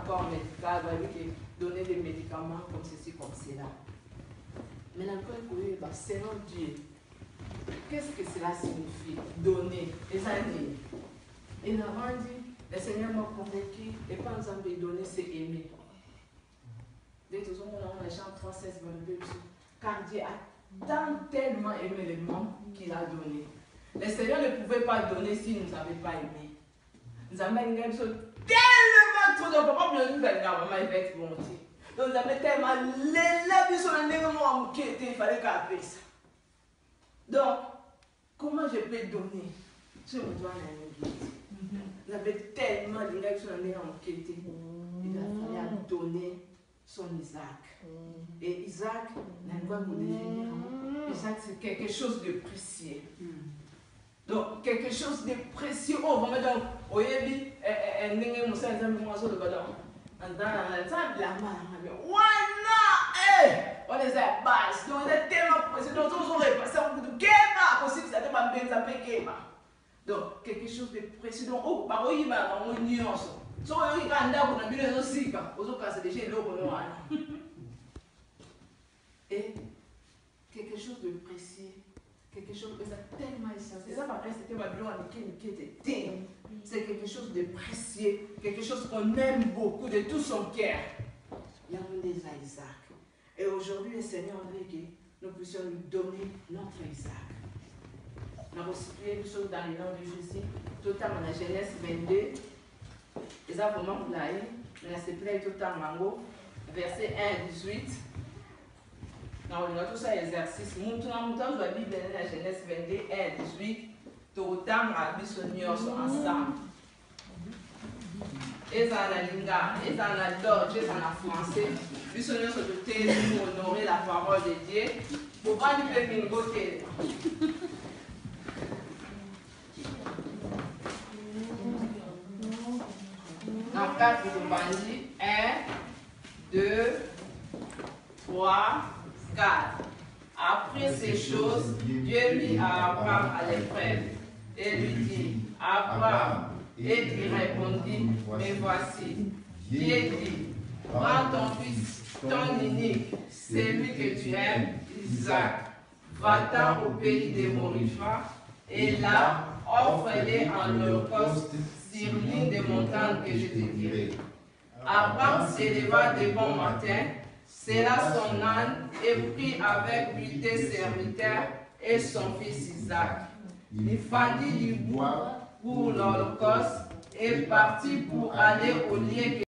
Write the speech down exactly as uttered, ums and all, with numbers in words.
corps médical, donner des médicaments comme ceci, comme cela. Maintenant, quand vous voyez, Seigneur Dieu, qu'est-ce que cela signifie? Donner. Et ça dit. Et nous avons dit, le Seigneur m'a convaincu, et quand nous avons donné, c'est aimer. Dès que nous avons les Jean trois, seize, vingt-deux, car Dieu a tant tellement aimé le monde qu'il a donné. Le Seigneur ne pouvait pas donner s'il ne nous avait pas aimé. Nous avons une tellement trop de papa pour nous faire la maman avec volonté. Donc nous avons tellement l'élève sur le néant qui était, il fallait qu'elle fasse ça. Donc, comment je peux donner? Je me dois à l'église. Nous avons tellement l'élève sur le néant qui était, il a fallu donner son Isaac. Et Isaac, n'a quoi vous définir? Isaac, c'est quelque chose de précieux. Donc, quelque chose de précieux. Oh, vraiment, donc, au début, un n'ingé moussa, un zami moussa, le badon. En dans la table, la main, Wana, eh, on les a basse. Donc, on est tellement précieux. Donc, on aurait passé un coup de kéma, aussi, ça te va bien s'appeler kéma. Donc, quelque chose de précieux. Donc, oh, par où il va, on y nuance. So, il y a un d'abord, on a bien aussi, aux autres cas, c'est déjà l'eau pour nous. Et, quelque chose de précieux. Quelque chose de tellement essentiel. Ça, par contre, c'était ma blonde qui était. C'est quelque chose de précieux, quelque chose qu'on aime beaucoup de tout son cœur. Il y a un des Isaac. Et aujourd'hui, le Seigneur veut que nous puissions lui donner notre Isaac. Nous avons situé une chose dans le nom de Jésus, tout le temps dans la Genèse vingt-deux. Et ça, vraiment, vous l'avez. Mais là, c'est plein tout le temps, Mango. Verset un à dix-huit. Non, on a tout ça exercice. Nous, tout le temps, la Bible dans la Genèse vingt-deux, un à dix-huit. Tout le temps, on a mis ensemble. Et ça, on a linga, et ça, on a d'ordre, et ça, on a français. Lui, son nom, c'est de terre pour honorer la parole de Dieu. Pour pas lui faire une beauté. Dans quatre, vous bandit. un, deux, trois, quatre. Après ces choses, Dieu mit à Abraham à l'épreuve et lui dit, Abraham, et il répondit, mais voici. Dieu dit, prends ton fils, ton unique, celui que tu aimes, Isaac, va-t'en au pays des Morifa, et là, offre-les en holocauste sur l'une des montagnes que je te dirai. Abraham s'éleva de bon matin, sella son âne et prit avec lui des serviteurs et son fils Isaac. Il fendit du bois pour l'holocauste et partit pour aller au lieu que